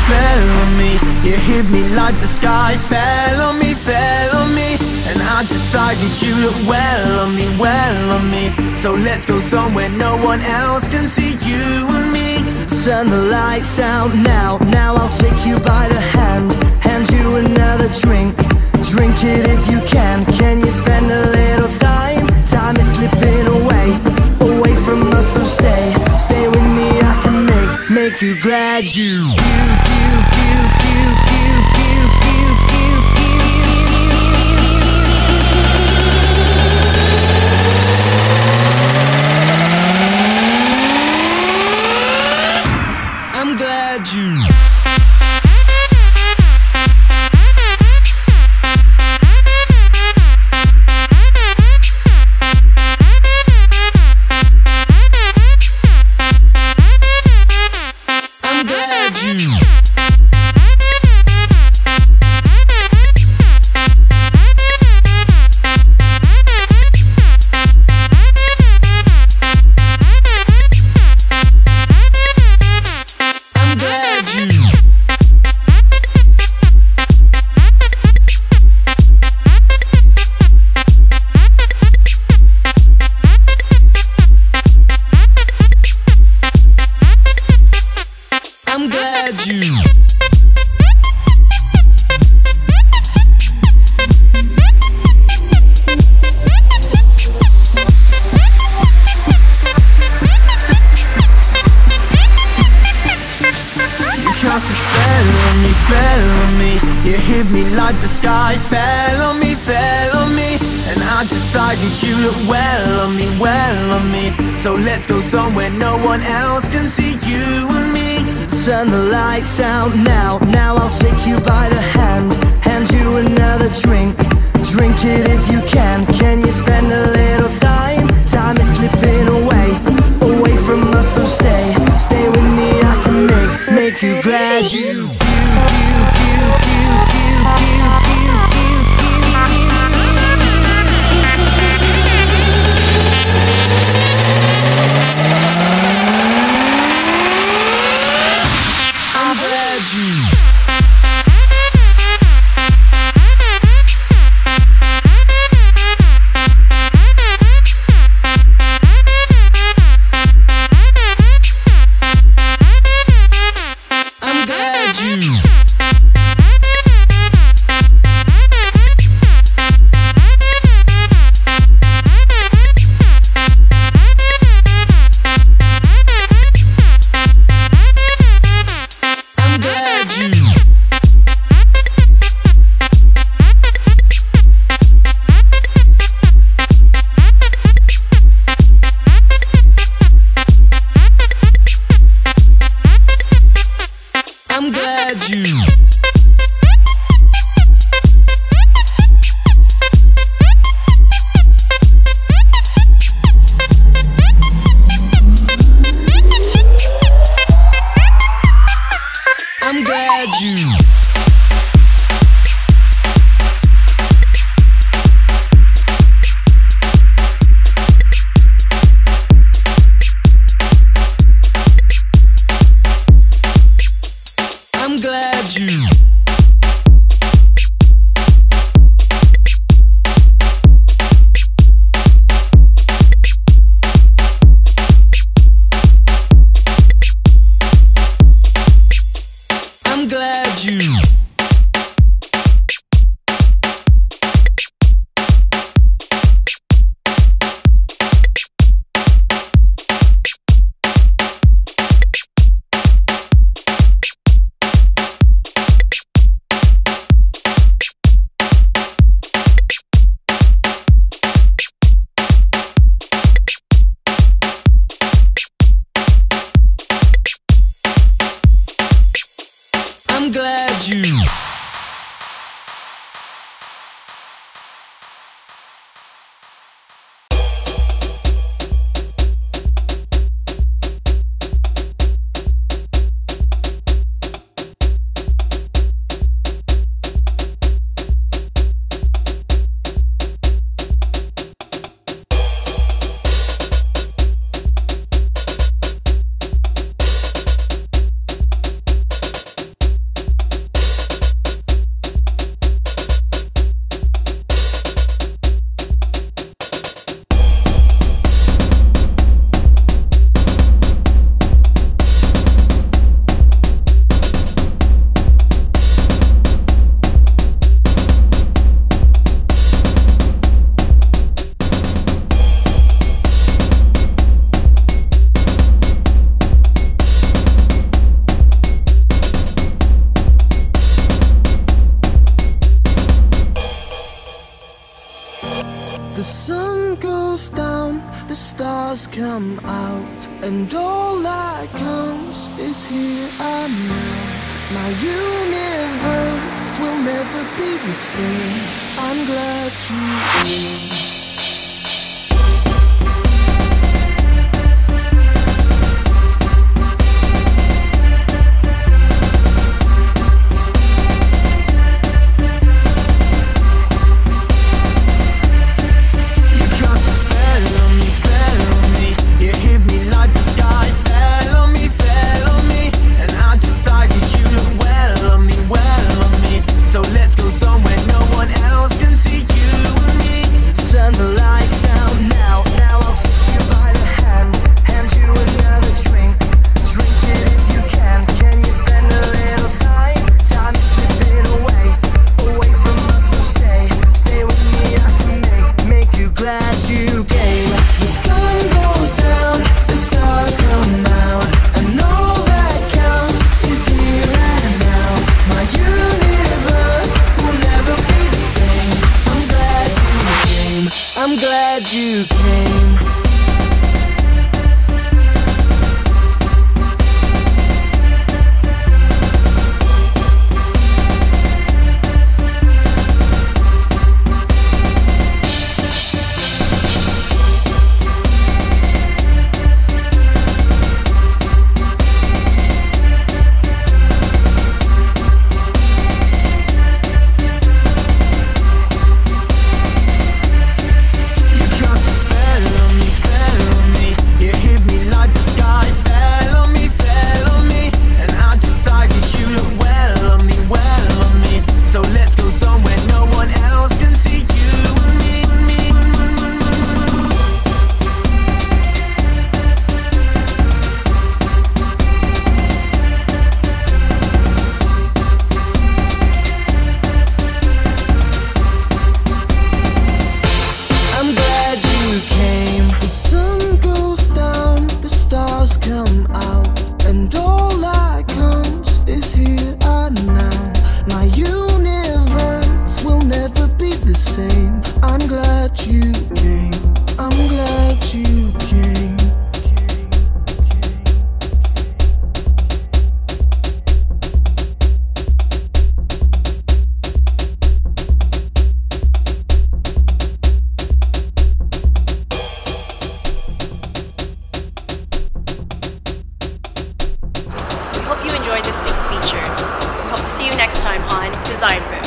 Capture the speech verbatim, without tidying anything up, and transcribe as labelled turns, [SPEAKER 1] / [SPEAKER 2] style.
[SPEAKER 1] spell on me. You hit me like the sky fell on me, fell on me. And I decided you look well on me, well on me. So let's go somewhere no one else can see you and me.
[SPEAKER 2] Turn the lights out now, now I'll take you by the hand, hand you another drink. Drink it if you can. Can you spend a little time? Time is slipping away, away from us, so stay. Stay with me, I can make, make you glad you, you, you, you, you, you, you, you, you, you. I'm glad you. You look well on me, well on me. So let's go somewhere no one else can see you and me. Turn the lights out now, now I'll take you by the hand, hand you another drink. Drink it if you can. Can you spend a little time? Time is slipping away, away from us, so stay. Stay with me, I can make, make you glad you, you, you, you, you, you, you, you, you. stars come out, and all that comes is here and now. My universe will never be the same. I'm glad you came. I'm glad you came.
[SPEAKER 3] Hope you enjoyed this mix feature. We hope to see you next time on Design Boom.